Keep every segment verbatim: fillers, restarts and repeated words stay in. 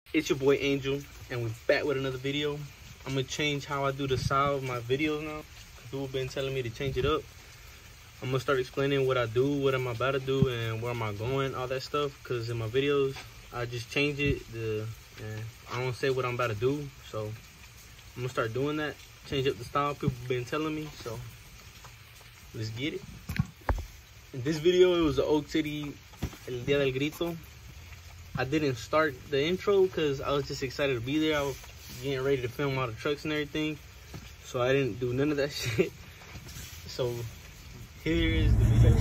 It's your boy Angel, and we're back with another video. I'm gonna change how I do the style of my videos now. People have been telling me to change it up. I'm gonna start explaining what I do, what I'm about to do, and where am I going, all that stuff. Cause in my videos, I just change it. The and I don't say what I'm about to do, so I'm gonna start doing that. Change up the style. People have been telling me, so let's get it. In this video, it was the Oakcity El Día del Grito. I didn't start the intro because I was just excited to be there. I was getting ready to film all the trucks and everything, so I didn't do none of that shit. So here is the video.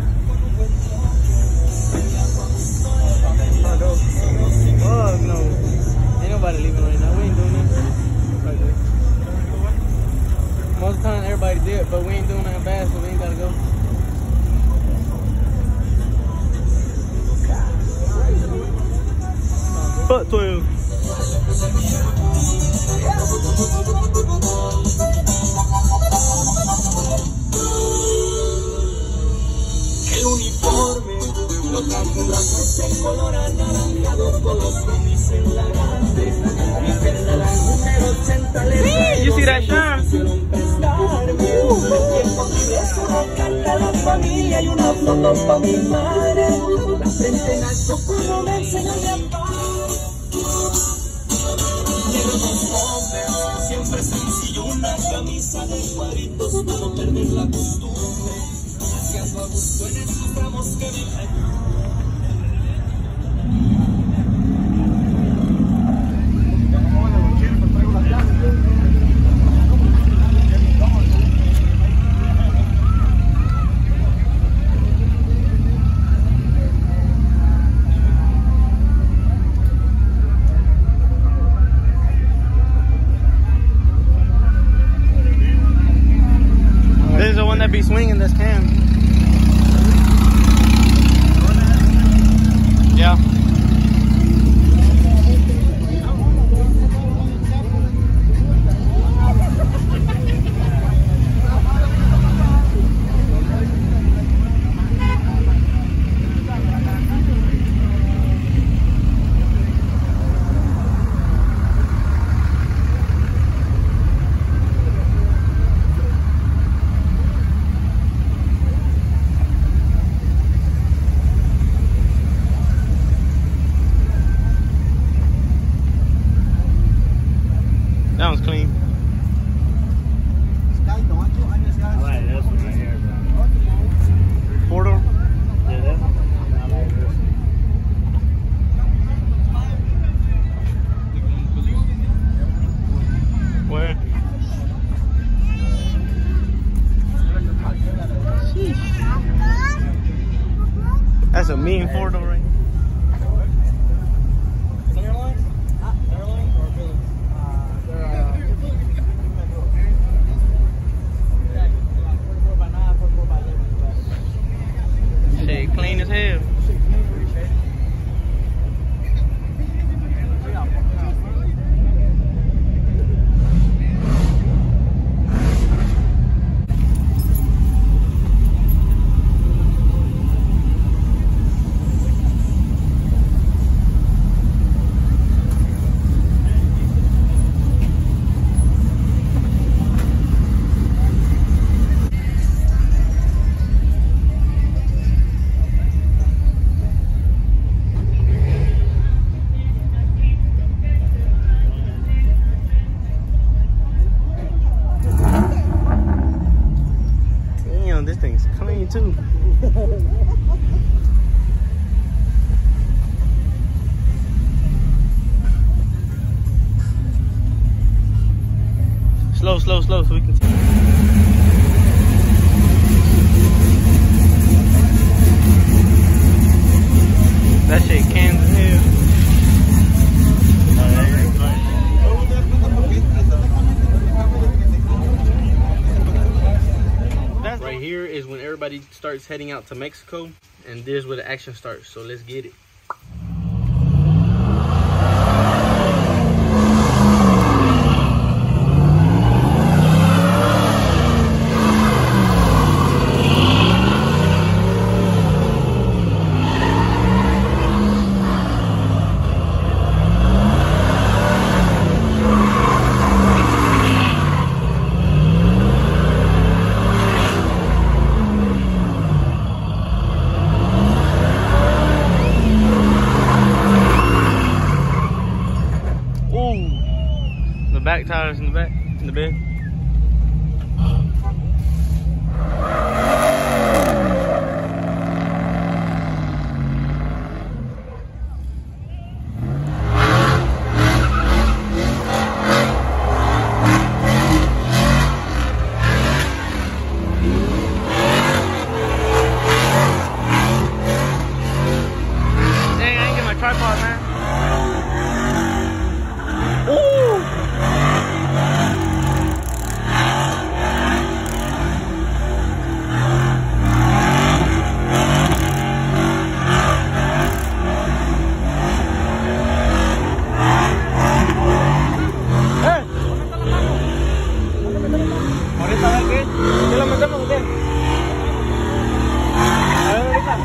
Oh no, ain't nobody leaving right now. We ain't doing nothing right there. Most of the time everybody did, but we ain't doing nothing bad, so we ain't gotta go. Fuck twelve. El uniforme lo camuflamos en color anaranjado con los comis en la grande. Mi perla la número ochenta le You see that shine? hicieron prestarme. El tiempo libre solo canta la familia y una foto pa' mi madre. La frente en alto como me enseñó mi papá. Siempre sencillo, una camisa de cuadritos para no perder la costumbre. Haciendo a gusto en estos tramos que me that be swinging, that's Cam. Yeah. That one's clean. I like this one right here, bro. Four door? Yeah, this one. I like this one. Where? Sheesh. That's a mean four door right here. Clean as hell. This thing's clean too. Slow, slow, slow, so we can see. That shit cans as hell. Right here is when everybody starts heading out to Mexico, and there's where the action starts. So let's get it. back tires in the back, in the bed. Tripod, man. Ooh. Eh. Ahorita a ver qué. ¿Qué lo metemos o qué? A ver ahorita.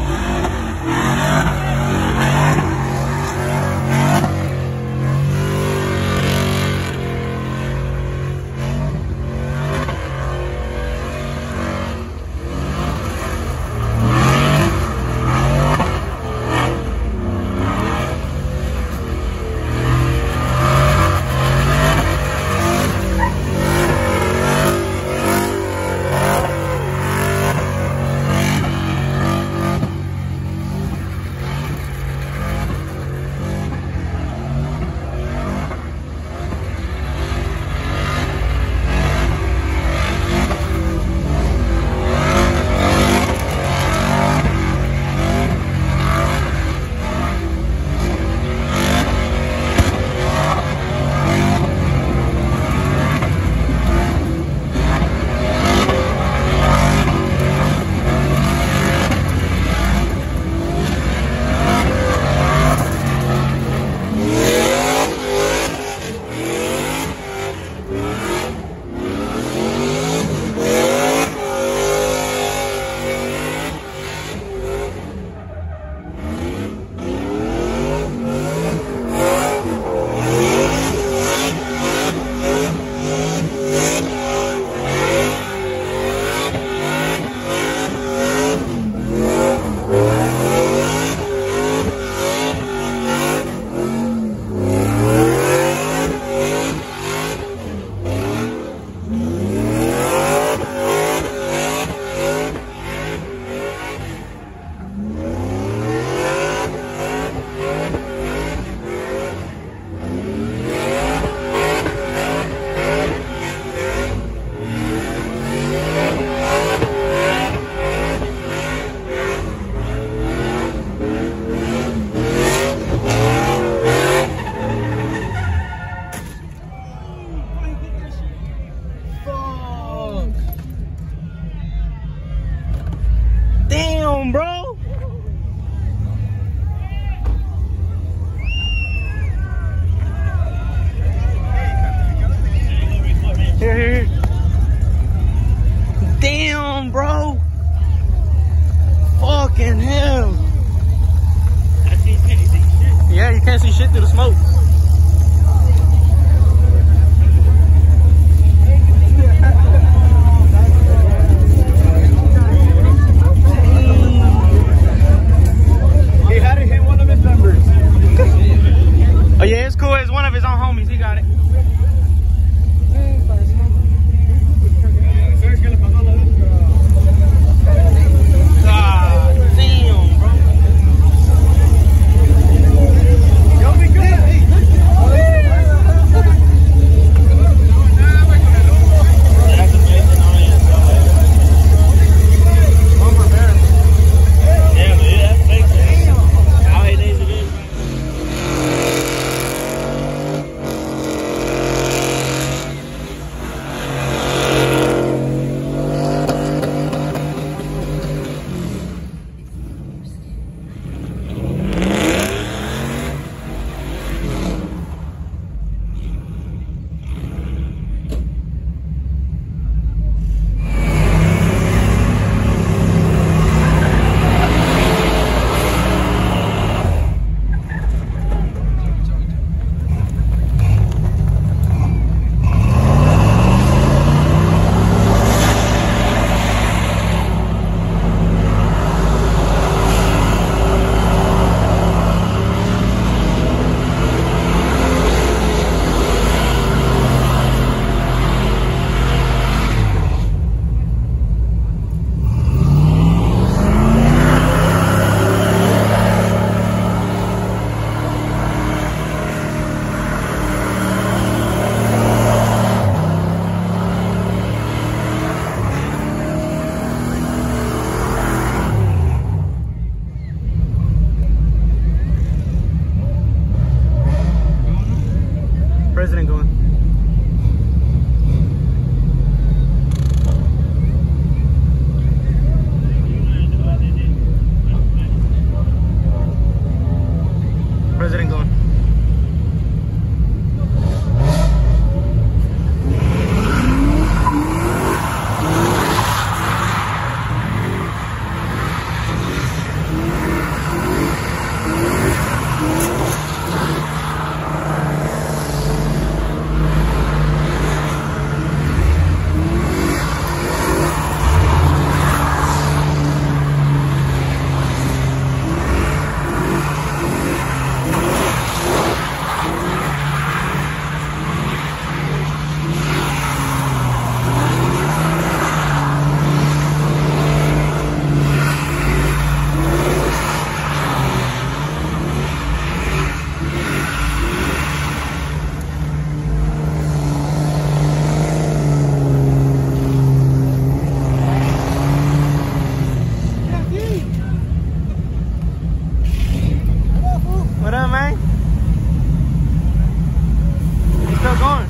Damn, bro. Here, here, here. Damn, bro. Fucking hell. I see anything shit. Yeah, you can't see shit through the smoke. Oh yeah, it's cool. It's one of his own homies. He got it. God damn, bro. Y'all be good. President going? President going. What up, man? You still going?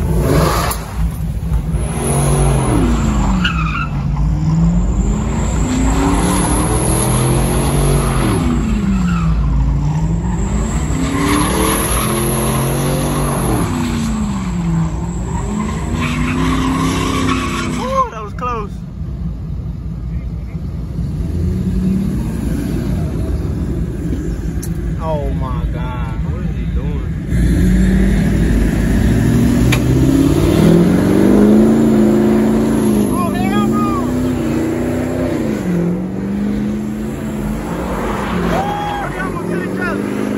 Oh, that was close. Oh my God, what is he doing? Oh, hell no! Oh, they almost hit each other.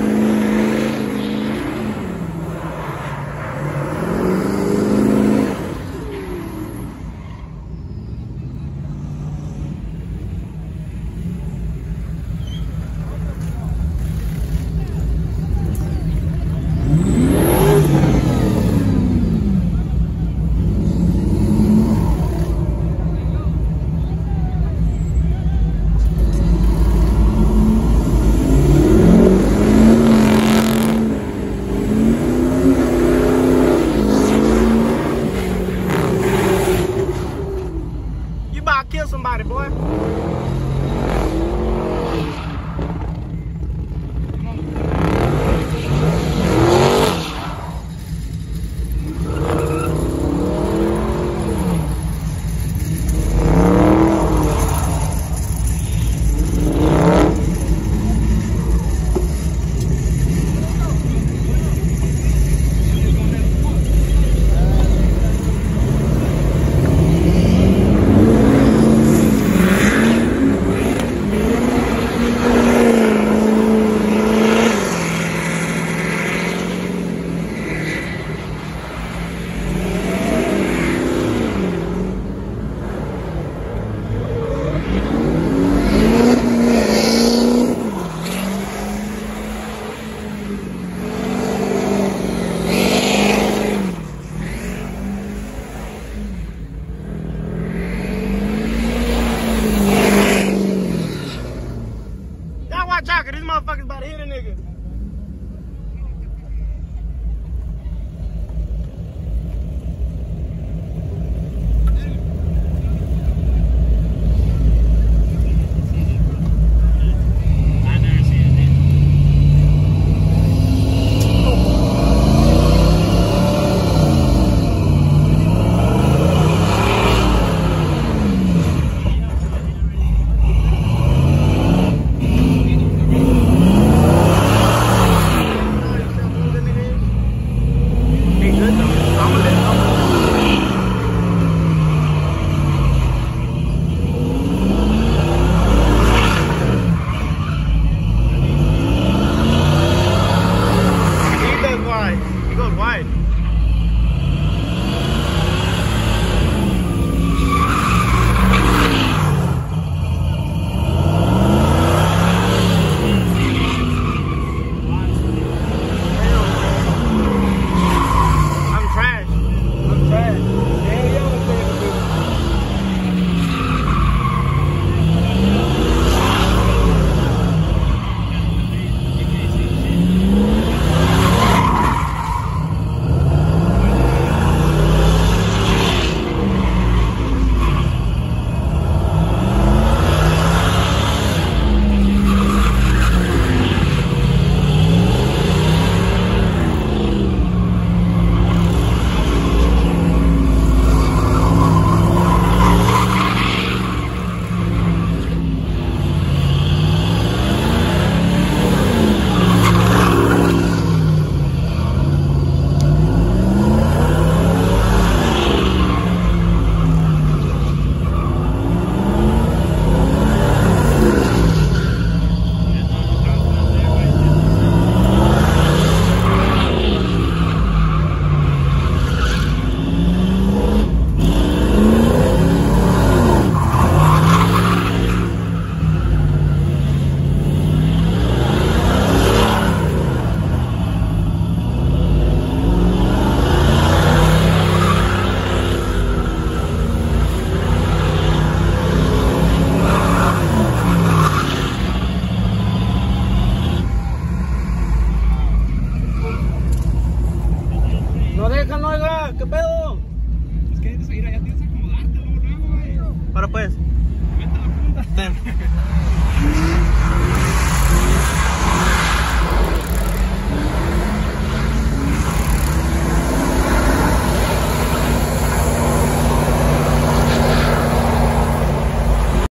You about to kill somebody, boy. Watch out, 'cause these motherfuckers about to hit a nigga. No dejan, oiga, ¿qué pedo? Es que eso, mira, ya tienes que acomodarte luego, luego, güey. Ahora pues. Vete a la punta. Ven.